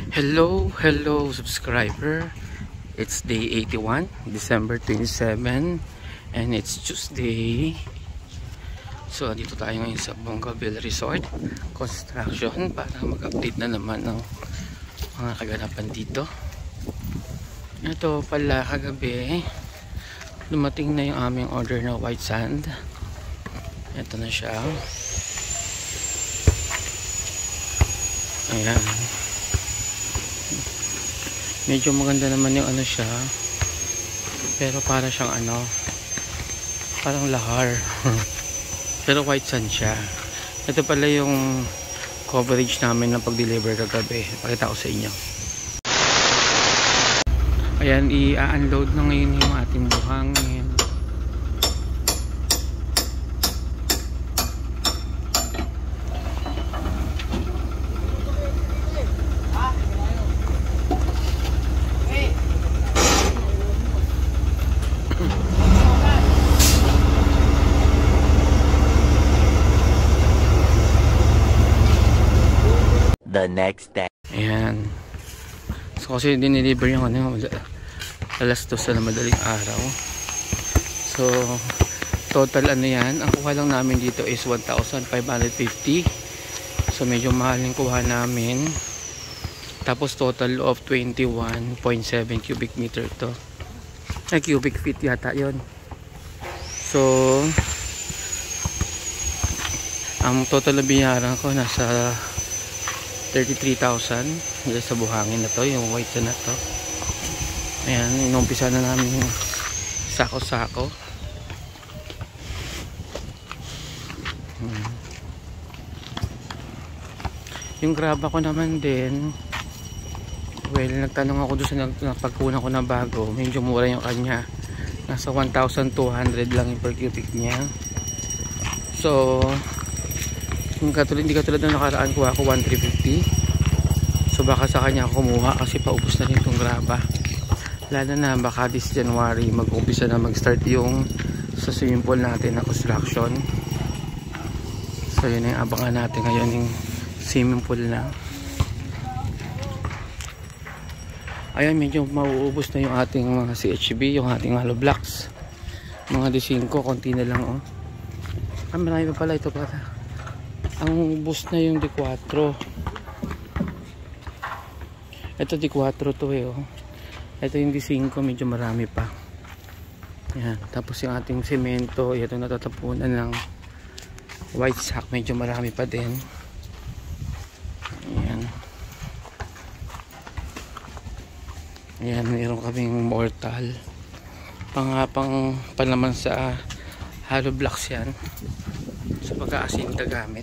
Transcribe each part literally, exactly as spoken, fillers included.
Hello, hello subscriber. It's day eighty-one, December twenty-seven, and it's Tuesday. So dito tayo ngayon sa Bongabel Resort Construction para mag-update na naman ng mga kaganapan dito. Ito pala, kagabi dumating na yung aming order na white sand. Ito na siya. Ayan. Medyo maganda naman yung ano siya, pero para siyang ano, parang lahar. Pero white sand siya. Ito pala yung coverage namin ng pag-deliver kagabi. Pakita ko sa inyo. Ayan, i-unload na ngayon yung ating buhangin. The next day. Ayan. So kasi dineliver yung ano, alas dos na madaling araw. So total ano yan, ang kuha lang namin dito is one thousand five hundred fifty. So medyo mahal yung kuha namin. Tapos total of twenty-one point seven cubic meter to. Ay, cubic feet yata yon. So ang total na binayaran ko nasa thirty-three thousand sa buhangin na to, yung white na to. Ayan, inumpisa na namin yung sako-sako. hmm. Yung graba ko naman din, well, nagtanong ako doon sa napagkunan ko na bago, medyo mura yung kanya, nasa one thousand two hundred lang yung per cubic niya. So Yung katulad, hindi katulad na nakaraan, kuha ko one thousand three hundred fifty. So baka sa kanya ako kumuha kasi paubos na rin itong graba. Lalo na baka this January mag-umpisa na mag-start yung sa swimming pool natin na construction. So yun yung abangan natin ngayon, yung swimming pool na. Ayan, medyo mauubos na yung ating mga C H B, yung ating hollow blocks. Mga D five, konti na lang oh. Ah, marami pa pala ito pala. Ang boost na yung D four. Ito D four to eh oh. Ito yung D five, medyo marami pa. Yan. Tapos yung ating semento, ito natatapunan ng white sack, medyo marami pa din. Ayan. Ayan, mayroon kaming mortal. Pangapang pa naman sa hollow blocks yan. Sa pag-aasin gamit.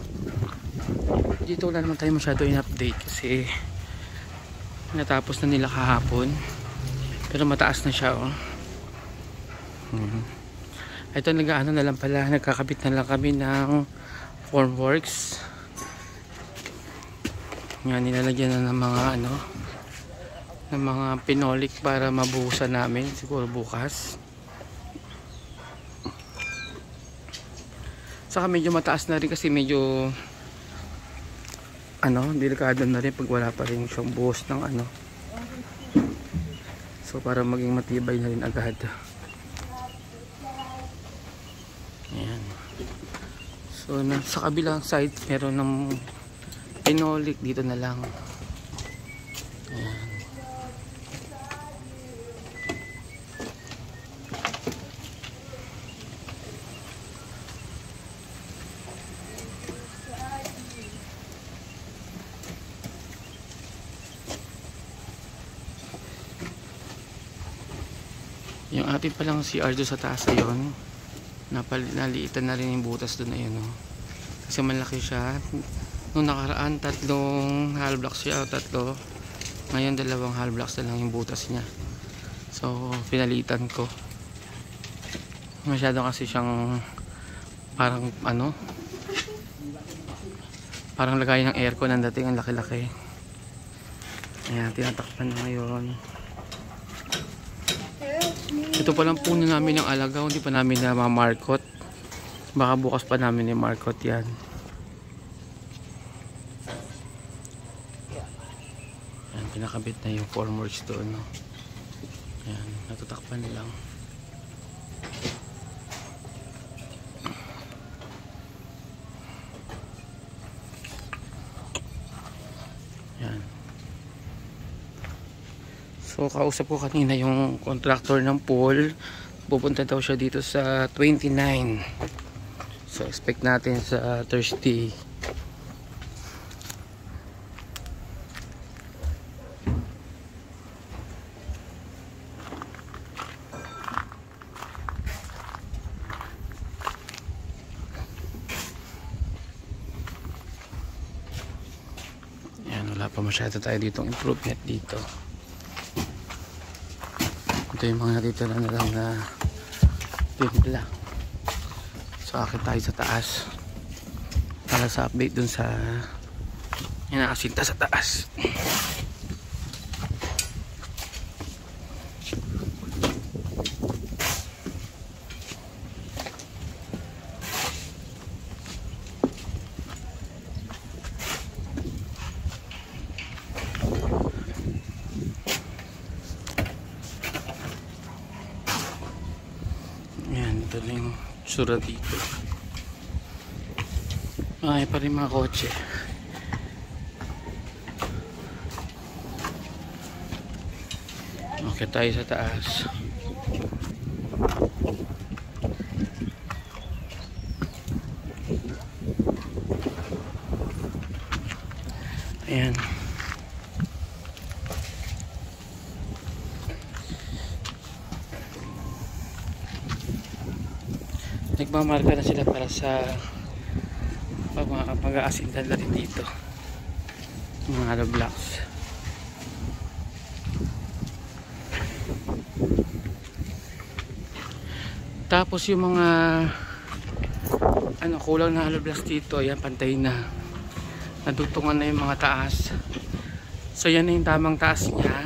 Dito wala naman tayo masyado in-update kasi natapos na nila kahapon, pero mataas na siya oh. hmm. Ito nag-ano na lang pala, nagkakabit na lang kami ng formworks. Yan, nilalagyan na ng mga ano, ng mga pinolik para mabuhusan namin siguro bukas. Saka medyo mataas na rin kasi medyo ano, delikado na rin pag wala pa rin siyang buhos ng ano. So para maging matibay na rin agad. Ayan. So na, sa kabilang side meron ng pinolik, dito na lang. Ayan. Yung ating palang C R doon sa taas ayon, naliitan na rin yung butas doon na yun oh. Kasi malaki siya. Nung nakaraan tatlong hollow blocks siya, tatlo. Ngayon dalawang hollow blocks na lang yung butas niya. So pinalitan ko. Masyado kasi siyang parang ano, parang lagay ng aircon ang dating, ang laki-laki. Ayan, tinatakpan na ngayon. Ito palang puno namin ng alagaw, hindi pa namin na ma-markot. Baka bukas pa namin i-markot yan. kinakabit na yung formworks doon, no? Ayan, natutakpan lang. Ayan. So kausap ko kanina yung contractor ng pool, pupunta daw siya dito sa twenty-nine. So expect natin sa Thursday. Ayan, wala pa masyado tayo ditong improvement dito. Ito yung mga natitira na lang na timpla. So akit tayo sa taas para sa update dun sa inaasinta sa taas. Ito na yung sura dito. Ay pa rin mga kotse. Okay tayo sa taas. Ayan. Nagmamarka na sila para sa pag-aasintan na rin dito mga hollow blocks. Tapos yung mga ano kulang na hollow blocks dito, ayan, pantay na, nadutungan na yung mga taas. So yan na yung tamang taas niya.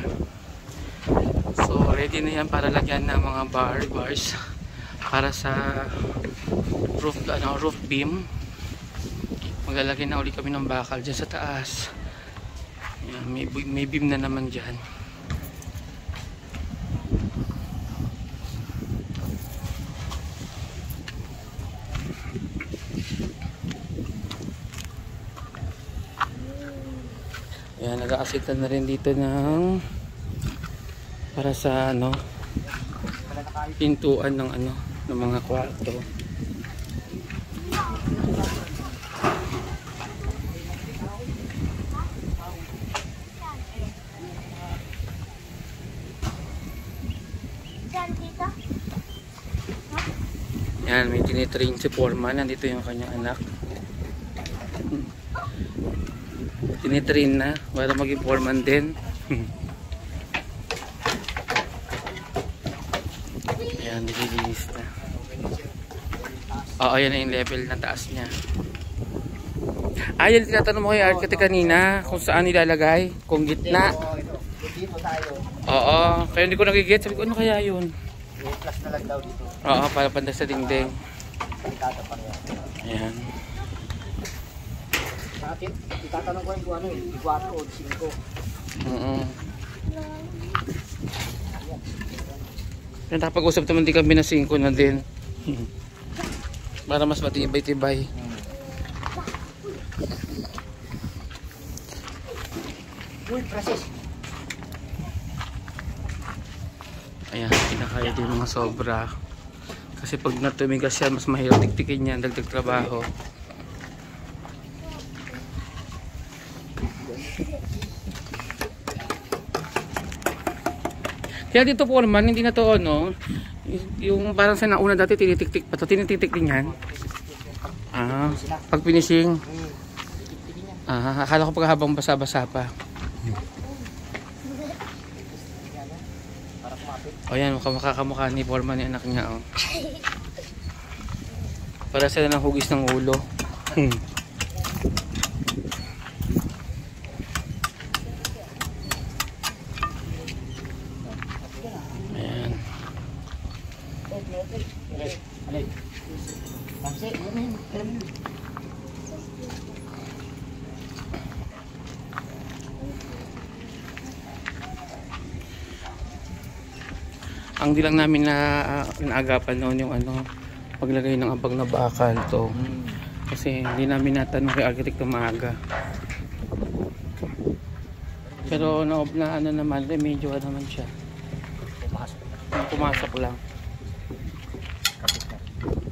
So ready na yan para lagyan ng mga bar bars para sa roof, ano, roof beam. Maglalagay na ulit kami ng bakal dyan sa taas. Ayan, may, may beam na naman dyan. Ayan, nag-aasitan na rin dito ng para sa ano pintuan ng ano ng mga kwarto. Yan, may tinitrain si Foreman. Nandito yung kanyang anak. Tinitrain na para maging Foreman din. Ayan, nililinis na. Oo, yan na yung level na taas niya. Ayan, tinatanong mo kay architect kanina kung saan nilalagay. Kung gitna. Dito tayo. Oo, kaya hindi ko nagigit. Sabi ko, ano kaya yun? Plus na lang daw dito. Oo, para panda sa dingding. Delikado pa rin. Ayan. Sa atin, itatanong ko yung kung ano eh, four o five. Oo. Yan, nakapag-usap naman din kami na five na din. Para mas matibay-tibay. Uy, Francis. Ayan, kinakaya din mga sobra. Kasi pag natumigas yan, mas mahirap tiktikin yan, dagdag trabaho. Kaya dito po naman, hindi na to ano, yung parang sa nauna dati tinitiktik pa to, tinitiktik din yan. Ah, pag finishing. Ah, akala ko pag habang basa-basa pa. O yan, makakamukha ni Foreman yung anak niya. Oh. Para sila ng hugis ng ulo. Ayan. Ang di lang namin na uh, naagapan noon yung ano, paglagay ng abang na bakal to. Kasi hindi namin natanong kay arkitekto maaga. Pero na, na ano naman, medyo naman siya. Pumasok. Pumasok lang. Kapit na.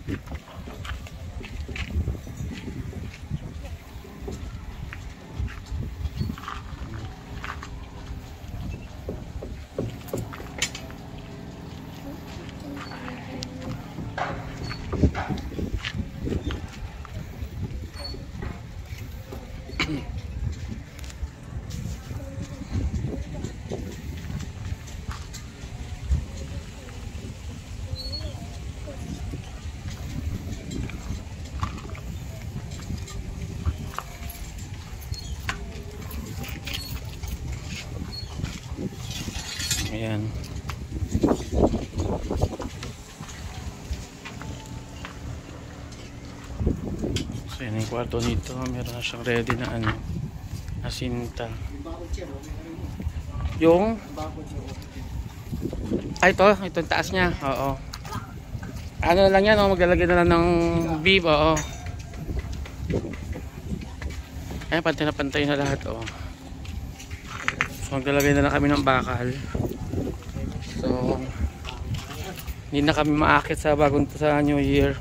Ayan. So yun yung kwarto nito. Meron na siyang ready na ano, na sinta. Yung ay ito, itong taas niya. Oo. Ano lang yan, oh, maglalagay na lang ng beam. Oo. Ayan, pantay na pantay na lahat. Oh. So maglalagay na lang kami ng bakal. So hindi na kami maakit sa bagong sa New Year.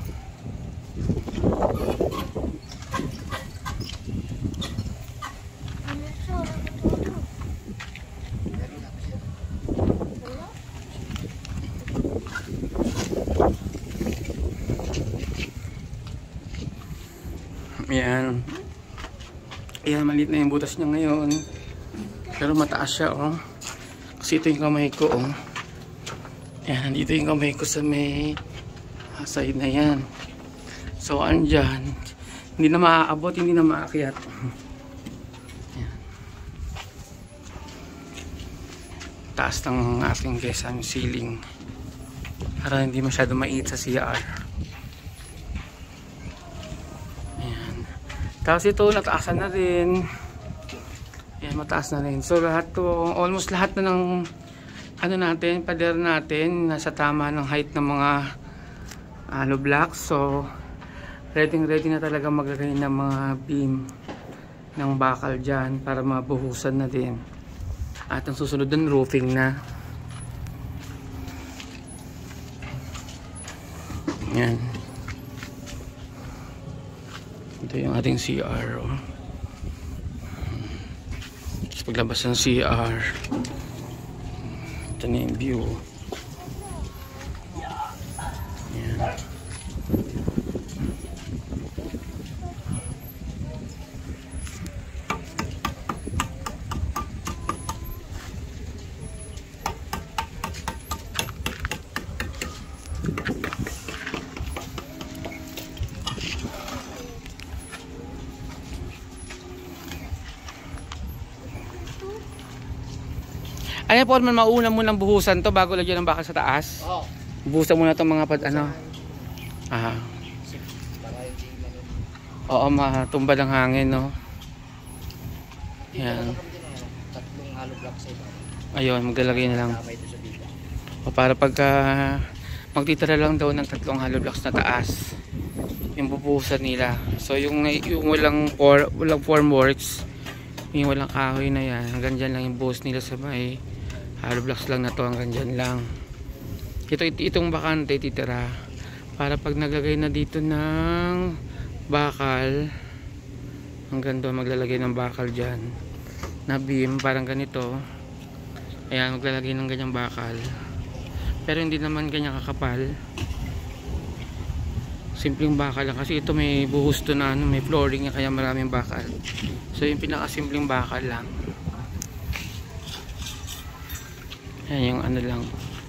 Ayan. Ayan, maliit na yung butas niya ngayon. Pero mataas siya, oh. Kasi ito yung kamay ko, oh. Ayan, nandito yung kamay ko sa may side na yan. So, andyan. Hindi na maaabot, hindi na maakyat. Ayan. Taas ng aking kesang ceiling. Para hindi masyado mait sa C R. Ayan. Tapos ito, nataasan na rin. Ayan, mataas na rin. So, lahat to, almost lahat na ng ano natin, pader natin, nasa tama ng height ng mga ano, blocks. So, ready ready na talaga maglagay ng mga beam ng bakal dyan para mabuhusan na din. At ang susunod ng roofing na. Ayan. Ito yung ating C R. Oh. Tapos paglabas ng C R, ito na yung view. Ayan. Ayan po, man mauna mo ng buhusan to bago lagyan ng bakal sa taas. Oo. Buhusan muna itong mga pad, ano. Ah. Oo, matumba ng hangin, no. Ayan. Tatlong hollow block sa iba. Ayun, maglalagay na lang. Tama ito sa bida. O para pagka magtitira lang daw ng tatlong hollow blocks na taas yung bubuhusan nila. So yung, yung walang, for, walang formworks, yung walang kahoy na yan, hanggang dyan lang yung buhos nila sa may hollow blocks lang na to, hanggang dyan lang. Ito, it, itong bakante titira para pag naglagay na dito ng bakal, hanggang doon maglalagay ng bakal dyan na beam, parang ganito. Ayan, maglalagay ng ganyang bakal, pero hindi naman ganyan kakapal, simpleng bakal lang kasi ito may buhos to na ano, may flooring kaya maraming bakal. So yung pinakasimpleng bakal lang. Ayan yung ano lang.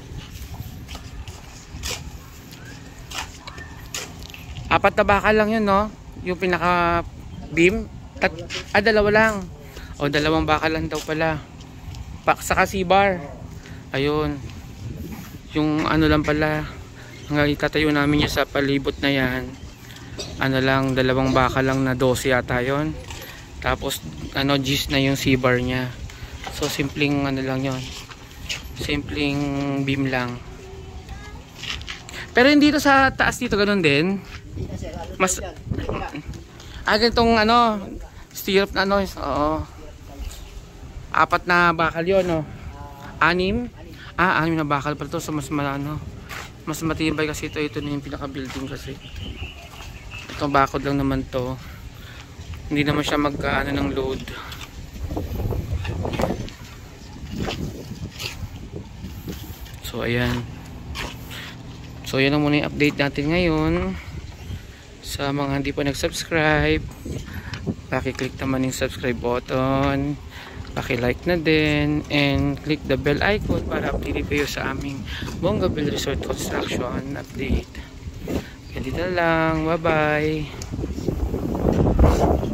Apat na bakal lang yun, no? Yung pinaka beam. Tat ah, dalawa lang. O, dalawang bakal lang daw pala. Pa saka C-bar. Ayun. Yung ano lang pala, hanggang itatayo namin niya sa palibot na yan. Ano lang, dalawang bakal lang na twelve yata yun. Tapos, ano, G's na yung C-bar niya. So, simpleng ano lang yun. Simpleng beam lang. Pero hindi to sa taas dito, ganun din. Hindi na sir, ano Mas- Mas... yan. Ah, ganitong ano, stirrup na ano, oo. Apat na bakal yun, no? Anim? Ah, anim na bakal pala to. So, mas malano. Mas matibay kasi ito. Ito na yung pinaka-building kasi. Itong bakod lang naman to. Hindi naman siya magkaano ng load. So, ayan. So, yan ang muna yung update natin ngayon. Sa mga hindi pa nag-subscribe, paki-click naman yung subscribe button, paki-like na din, and click the bell icon para update kayo sa aming Bongabel Resort Construction update. Ganito na lang. Bye-bye!